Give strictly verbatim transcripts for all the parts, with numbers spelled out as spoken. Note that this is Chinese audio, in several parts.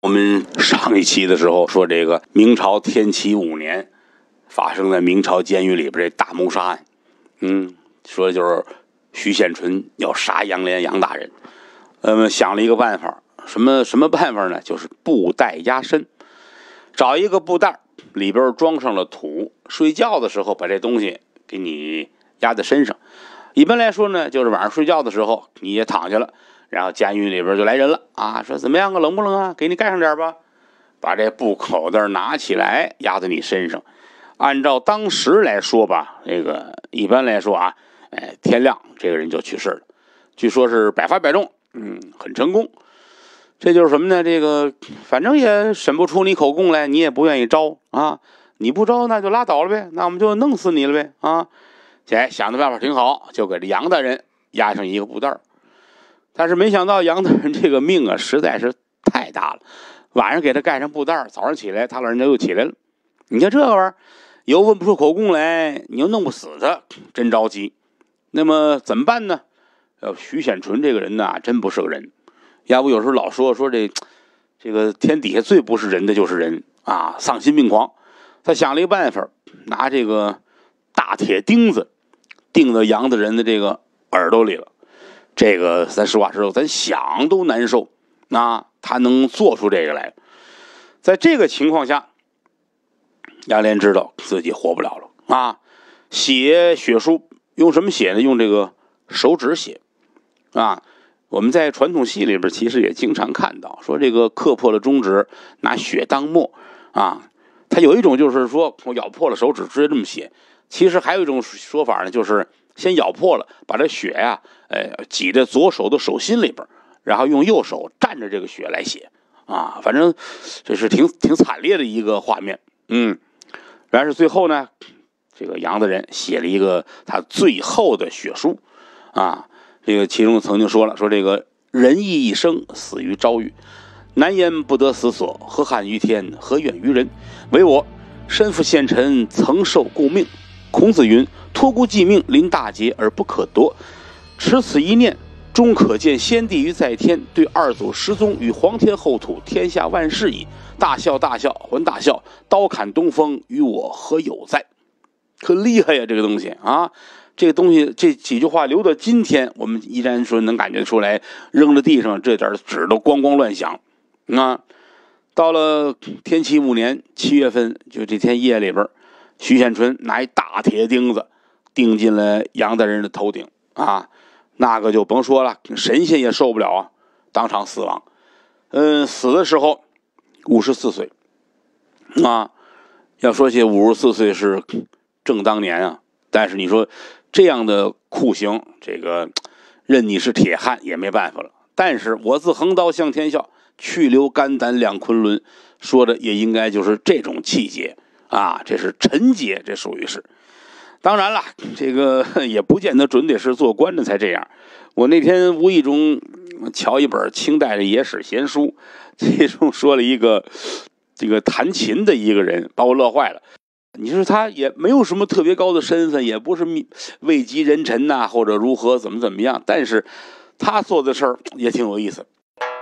们上一期的时候说这个明朝天启五年发生在明朝监狱里边这大谋杀案，嗯，说的就是徐献纯要杀杨涟杨大人，呃，想了一个办法，什么什么办法呢？就是布袋压身，找一个布袋里边装上了土，睡觉的时候把这东西给你压在身上。一般来说呢，就是晚上睡觉的时候你也躺下了，然后监狱里边就来人了啊，说怎么样啊，冷不冷啊？给你盖上点吧。把这布口袋拿起来压在你身上。按照当时来说吧，这个一般来说啊，哎，天亮这个人就去世了。据说是百发百中，嗯，很成功。这就是什么呢？这个反正也审不出你口供来，你也不愿意招啊，你不招那就拉倒了呗，那我们就弄死你了呗啊！哎，想的办法挺好，就给这杨大人压上一个布袋。但是没想到杨大人这个命啊实在是太大了，晚上给他盖上布袋，早上起来他老人家又起来了。你看这玩意儿又问不出口供来，你又弄不死他，真着急。那么怎么办呢？呃，徐显纯这个人呢，真不是个人。要不有时候老说说这这个天底下最不是人的就是人啊，丧心病狂。他想了一个办法，拿这个大铁钉子钉到杨大人的这个耳朵里了。这个咱实话实说，咱想都难受。那他能做出这个来，在这个情况下，杨涟知道自己活不了了啊！写血书用什么写呢？用这个手指写啊！我们在传统戏里边其实也经常看到，说这个刻破了中指，拿血当墨啊。他有一种就是说我咬破了手指直接这么写，其实还有一种说法呢，就是先咬破了，把这血呀、啊，呃，挤在左手的手心里边，然后用右手蘸着这个血来写啊。反正这是挺挺惨烈的一个画面，嗯。但是最后呢，这个杨大人写了一个他最后的血书啊。这个其中曾经说了，说这个人亦一生，死于朝狱，难言不得死所，何憾于天，何怨于人？唯我身负县臣，曾受故命。孔子云：托孤寄命，临大节而不可夺。持此一念，终可见先帝于在天，对二祖师宗与皇天后土，天下万事矣。大笑大笑还大笑，刀砍东风，与我何有在？可厉害呀，这个东西啊！这个东西这几句话留到今天，我们依然说能感觉出来，扔在地上这点纸都咣咣乱响啊！到了天启五年七月份，就这天夜里边，徐显纯拿一大铁钉子钉进了杨大人的头顶啊，那个就甭说了，神仙也受不了啊，当场死亡。嗯，死的时候五十四岁啊，要说起五十四岁是正当年啊，但是你说这样的酷刑，这个任你是铁汉也没办法了。但是我自横刀向天笑，去留肝胆两昆仑，说的也应该就是这种气节啊，这是臣节，这属于是。当然了，这个也不见得准得是做官的才这样。我那天无意中瞧一本清代的野史闲书，其中说了一个这个弹琴的一个人，把我乐坏了。你说他也没有什么特别高的身份，也不是位极人臣呐、啊，或者如何怎么怎么样，但是他做的事儿也挺有意思。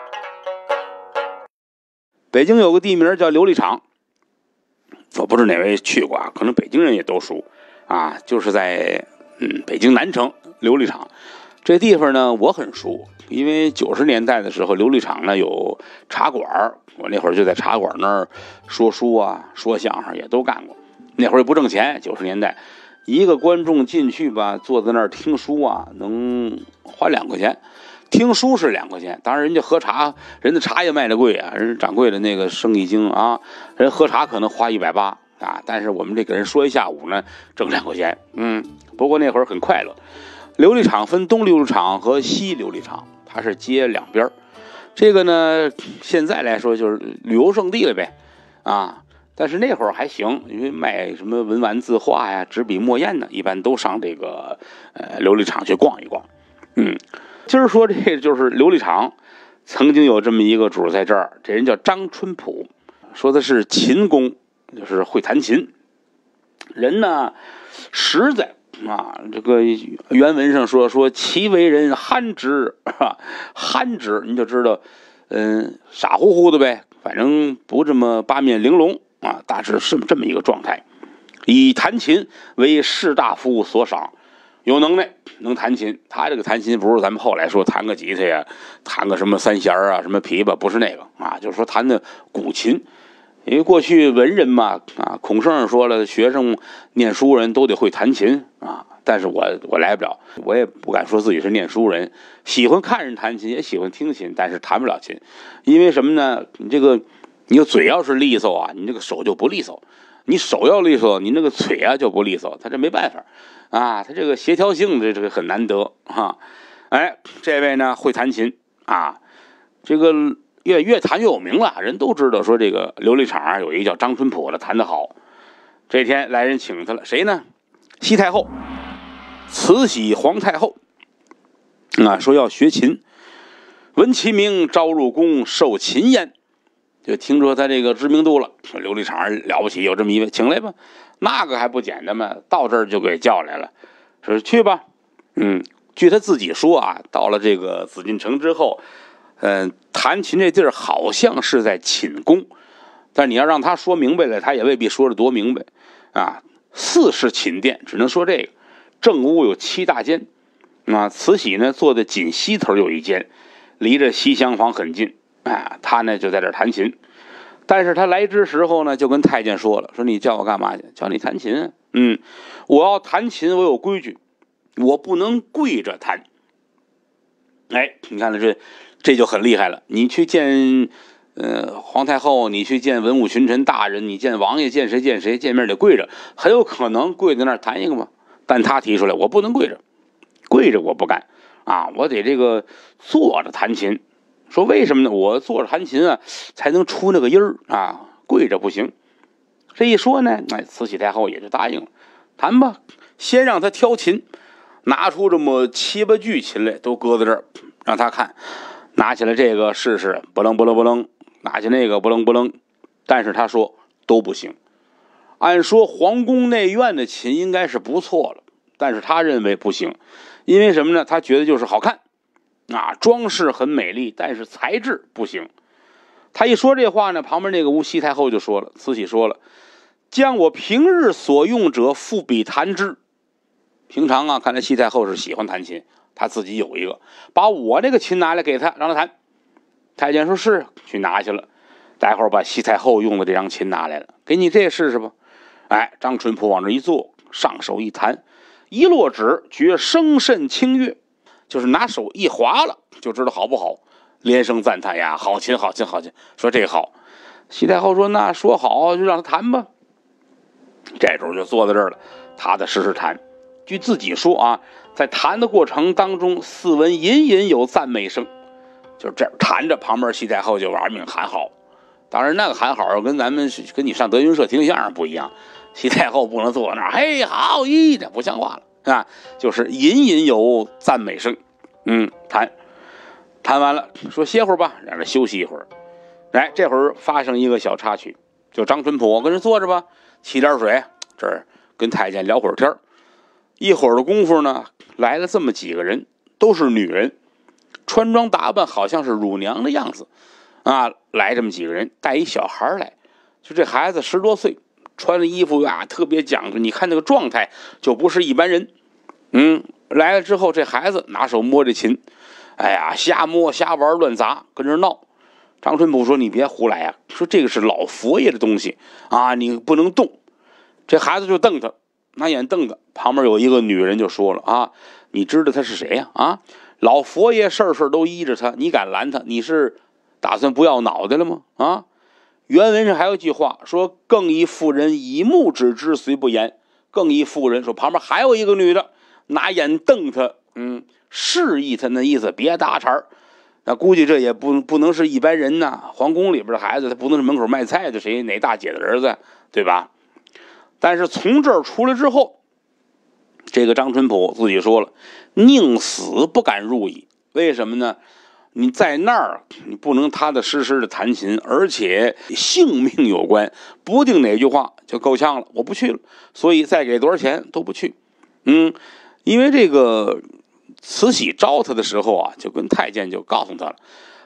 北京有个地名叫琉璃厂，我不知哪位去过啊，可能北京人也都熟啊，就是在嗯北京南城琉璃厂这地方呢，我很熟，因为九十年代的时候，琉璃厂呢有茶馆，我那会儿就在茶馆那儿说书啊，说相声也都干过。那会儿也不挣钱，九十年代一个观众进去吧，坐在那儿听书啊，能花两块钱。听书是两块钱，当然人家喝茶，人家茶也卖的贵啊，人家掌柜的那个生意经啊，人喝茶可能花一百八啊，但是我们这给人说一下午呢，挣两块钱。嗯，不过那会儿很快乐。琉璃厂分东琉璃厂和西琉璃厂，它是接两边。这个呢，现在来说就是旅游胜地了呗，啊。但是那会儿还行，因为卖什么文玩字画呀、纸笔墨砚呢，一般都上这个呃琉璃厂去逛一逛。嗯，今儿说这个就是琉璃厂曾经有这么一个主在这儿，这人叫张春浦，说他是琴工，就是会弹琴。人呢实在啊，这个原文上说说其为人憨直啊，憨直你就知道，嗯，傻乎乎的呗。 反正不这么八面玲珑啊，大致是这么一个状态。以弹琴为士大夫所赏，有能耐能弹琴。他这个弹琴不是咱们后来说弹个吉他呀，弹个什么三弦啊，什么琵琶，不是那个啊，就是说弹的古琴。因为过去文人嘛，啊，孔圣说了，学生念书人都得会弹琴啊。但是我我来不了，我也不敢说自己是念书人，喜欢看人弹琴，也喜欢听琴，但是弹不了琴。因为什么呢？你这个，你的嘴要是利索啊，你这个手就不利索；你手要利索，你那个嘴啊就不利索。他这没办法啊，他这个协调性这这个很难得哈。哎，这位呢会弹琴啊，这个越越弹越有名了，人都知道说这个琉璃厂啊有一个叫张春浦的弹得好。这天来人请他了，谁呢？西太后。慈禧皇太后啊，说要学琴，闻其名，招入宫，受琴焉。就听说他这个知名度了，说琉璃厂了不起，有这么一位，请来吧。那个还不简单吗？到这儿就给叫来了，说去吧。嗯，据他自己说啊，到了这个紫禁城之后，嗯、呃，弹琴这地儿好像是在寝宫，但你要让他说明白了，他也未必说得多明白啊。四是寝殿，只能说这个。正屋有七大间，啊，慈禧呢坐在紧西头有一间，离着西厢房很近，啊，他呢就在这弹琴。但是他来之时候呢，就跟太监说了，说你叫我干嘛去？叫你弹琴。嗯，我要弹琴，我有规矩，我不能跪着弹。哎，你看了这，这就很厉害了。你去见呃皇太后，你去见文武群臣大人，你见王爷，见谁见谁，见面得跪着，很有可能跪在那儿弹一个嘛。但他提出来，我不能跪着，跪着我不干啊，我得这个坐着弹琴。说为什么呢？我坐着弹琴啊，才能出那个音儿啊，跪着不行。这一说呢，哎，慈禧太后也就答应了，弹吧。先让他挑琴，拿出这么七八具琴来，都搁在这儿，让他看。拿起来这个试试，不楞不楞不楞；拿起那个不楞不楞。但是他说都不行。按说皇宫内院的琴应该是不错了，但是他认为不行，因为什么呢？他觉得就是好看啊，装饰很美丽，但是材质不行。他一说这话呢，旁边那个吴西太后就说了，慈禧说了，将我平日所用者复比弹之。平常啊，看来西太后是喜欢弹琴，他自己有一个，把我这个琴拿来给他，让他弹。太监说是，去拿去了。待会儿把西太后用的这张琴拿来了，给你这试试吧。哎，张春浦往这一坐，上手一弹，一落指觉声甚清悦，就是拿手一划了，就知道好不好。连声赞叹呀，好琴好琴好琴，说这个好。西太后说那说好就让他弹吧。这时候就坐在这儿了，踏踏实实弹。据自己说啊，在弹的过程当中，似闻隐隐有赞美声，就是这样弹着，旁边西太后就玩命喊好。当然那个喊好跟咱们跟你上德云社听相声不一样，西太后不能坐那儿嘿好一这不像话了啊，就是隐隐有赞美声。嗯，弹弹完了说歇会儿吧，让他休息一会儿。哎，这会儿发生一个小插曲，就张春浦跟人坐着吧，沏点水，这儿跟太监聊会儿天。一会儿的功夫呢，来了这么几个人，都是女人，穿装打扮好像是乳娘的样子啊，来这么几个人，带一小孩来，就这孩子十多岁，穿的衣服啊特别讲究，你看那个状态就不是一般人。嗯，来了之后，这孩子拿手摸这琴，哎呀，瞎摸瞎玩乱砸，跟这闹。张春浦说：“你别胡来啊！说这个是老佛爷的东西啊，你不能动。”这孩子就瞪他，拿眼瞪他。旁边有一个女人就说了：“啊，你知道他是谁呀？啊，老佛爷事事都依着他，你敢拦他？你是打算不要脑袋了吗？啊！”原文上还有一句话说：“更一妇人以目止之，虽不言。”更一妇人说，旁边还有一个女的拿眼瞪他，嗯，示意他那意思别搭茬。那估计这也不不能是一般人呐，皇宫里边的孩子他不能是门口卖菜的谁哪大姐的儿子，对吧？但是从这儿出来之后，这个张春浦自己说了，宁死不敢入矣。为什么呢？你在那儿你不能踏踏实实的弹琴，而且性命有关，不定哪句话就够呛了，我不去了。所以再给多少钱都不去。嗯，因为这个慈禧招他的时候啊，就跟太监就告诉他了，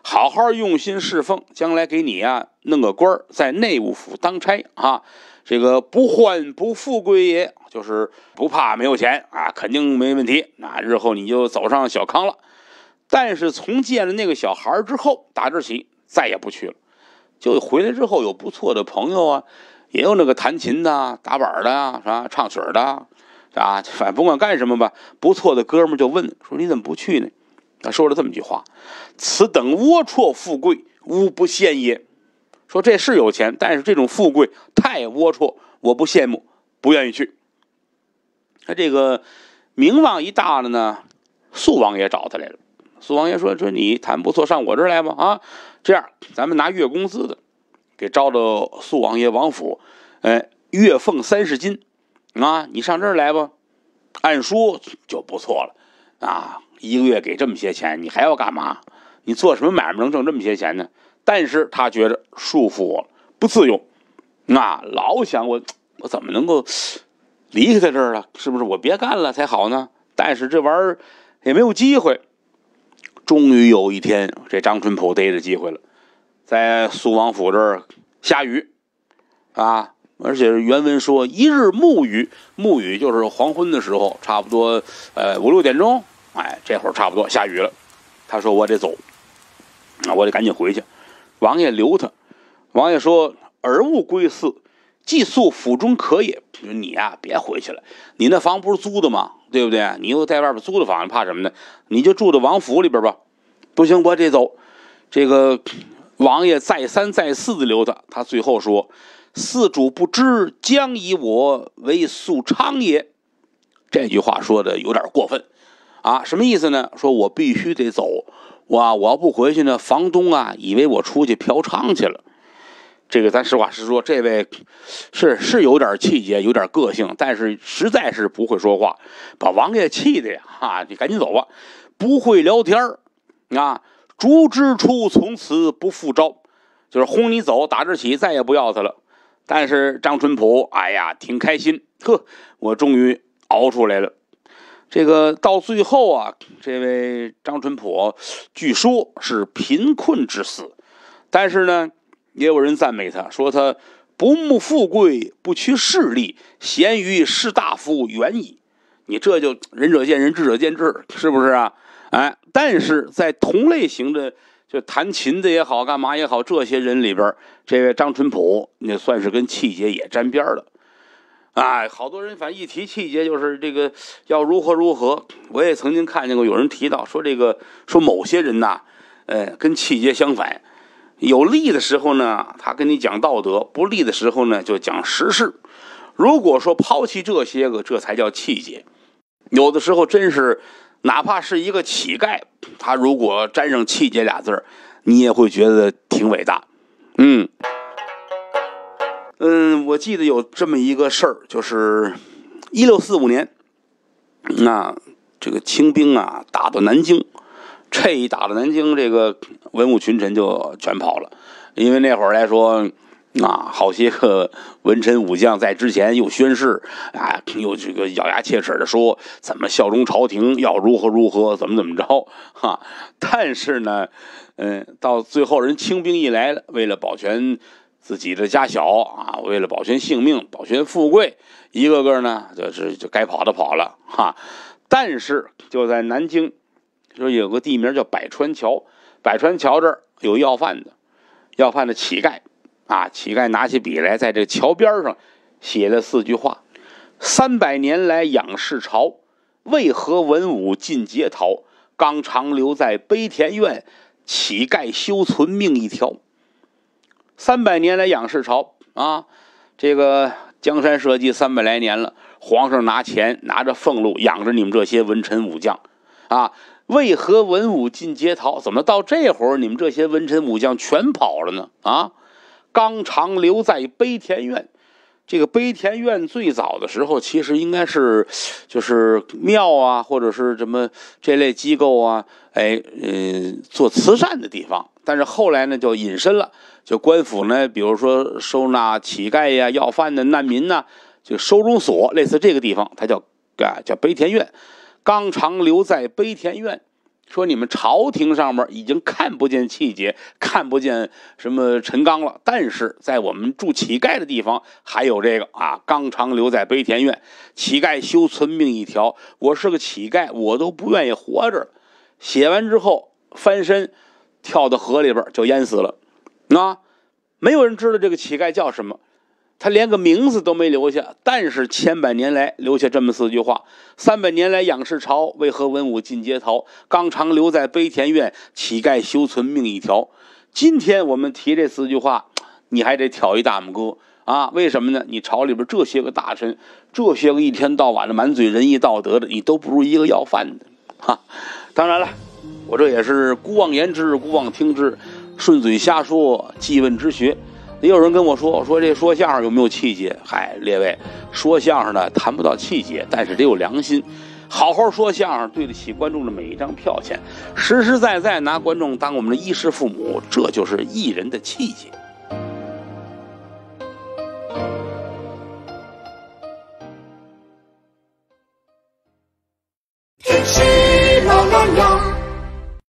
好好用心侍奉，将来给你啊弄个官儿，在内务府当差啊。这个不患不富贵也，就是不怕没有钱啊，肯定没问题。那日后你就走上小康了。但是从见了那个小孩之后，打这起再也不去了。就回来之后有不错的朋友啊，也有那个弹琴的、打板的、是吧？唱曲的，啊，反正甭管干什么吧，不错的哥们就问说：“你怎么不去呢？”他说了这么句话：“此等龌龊富贵，吾不羡也。”说这是有钱，但是这种富贵太龌龊，我不羡慕，不愿意去。他这个名望一大了呢，肃王爷找他来了。肃王爷说：“说你谈不错，上我这儿来吧。啊，这样咱们拿月工资的，给招到肃王爷王府，哎，月俸三十金，啊，你上这儿来吧。按说就不错了，啊，一个月给这么些钱，你还要干嘛？你做什么买卖能挣这么些钱呢？”但是他觉得束缚我不自由，那老想我我怎么能够离开在这儿了？是不是我别干了才好呢？但是这玩意儿也没有机会。终于有一天，这张春浦逮着机会了，在肃王府这儿下雨啊，而且原文说一日暮雨，暮雨就是黄昏的时候，差不多呃五六点钟，哎，这会儿差不多下雨了。他说我得走，啊，我得赶紧回去。王爷留他，王爷说：“尔勿归寺，寄宿府中可也。”你呀、啊，别回去了，你那房不是租的吗？对不对？你又在外边租的房，怕什么呢？你就住到王府里边吧。不行，我得走。这个王爷再三再四的留他，他最后说：“寺主不知，将以我为宿娼也。”这句话说的有点过分啊，什么意思呢？说我必须得走。哇，我要不回去呢，房东啊以为我出去嫖娼去了。这个咱实话实说，这位是是有点气节，有点个性，但是实在是不会说话，把王爷气的呀！啊，你赶紧走吧，不会聊天啊！逐之出，从此不复招，就是轰你走，打这起再也不要他了。但是张春浦，哎呀，挺开心，呵，我终于熬出来了。这个到最后啊，这位张春浦据说是贫困之死，但是呢，也有人赞美他，说他不慕富贵，不趋势利，贤于士大夫远矣。你这就仁者见仁，智者见智，是不是啊？哎，但是在同类型的就弹琴的也好，干嘛也好，这些人里边，这位张春浦那算是跟气节也沾边了。哎，好多人反正一提气节就是这个要如何如何。我也曾经看见过有人提到说这个说某些人呐，呃，跟气节相反，有利的时候呢，他跟你讲道德；不利的时候呢，就讲时事。如果说抛弃这些个，这才叫气节。有的时候真是，哪怕是一个乞丐，他如果沾上气节俩字儿，你也会觉得挺伟大。嗯。嗯，我记得有这么一个事儿，就是一六四五年，那这个清兵啊打到南京，这一打到南京，这个文武群臣就全跑了，因为那会儿来说啊，好些个文臣武将在之前又宣誓啊，又这个咬牙切齿的说怎么效忠朝廷，要如何如何，怎么怎么着哈。但是呢，嗯，到最后人清兵一来了，为了保全自己的家小啊，为了保全性命，保全富贵，一个个呢就是就该跑的跑了哈。但是就在南京，说有个地名叫百川桥，百川桥这儿有要饭的，要饭的乞丐啊，乞丐拿起笔来，在这桥边上写了四句话：三百年来仰视朝，为何文武尽皆逃？纲常留在悲田院，乞丐休存命一条。三百年来仰视朝啊，这个江山社稷三百来年了，皇上拿钱拿着俸禄养着你们这些文臣武将啊，为何文武尽皆逃？怎么到这会儿你们这些文臣武将全跑了呢？啊，纲常留在悲田院。这个悲田院最早的时候其实应该是就是庙啊，或者是什么这类机构啊，哎，呃，做慈善的地方。但是后来呢就隐身了，就官府呢，比如说收纳乞丐呀、要饭的难民呐，就收容所，类似这个地方，它叫啊叫悲田院。纲常留在悲田院， 说你们朝廷上面已经看不见气节，看不见什么陈刚了，但是在我们住乞丐的地方还有这个啊，纲常留在悲田院，乞丐休存命一条。我是个乞丐，我都不愿意活着。写完之后翻身跳到河里边就淹死了。啊，没有人知道这个乞丐叫什么，他连个名字都没留下，但是千百年来留下这么四句话：三百年来仰视朝，为何文武尽皆逃？纲常留在悲田院，乞丐休存命一条。今天我们提这四句话，你还得挑一大拇哥啊！为什么呢？你朝里边这些个大臣，这些个一天到晚的满嘴仁义道德的，你都不如一个要饭的哈。当然了，我这也是姑妄言之，姑妄听之，顺嘴瞎说，记问之学。也有人跟我说说这说相声有没有气节？嗨，列位，说相声呢谈不到气节，但是得有良心，好好说相声，对得起观众的每一张票钱，实实在在拿观众当我们的衣食父母，这就是艺人的气节。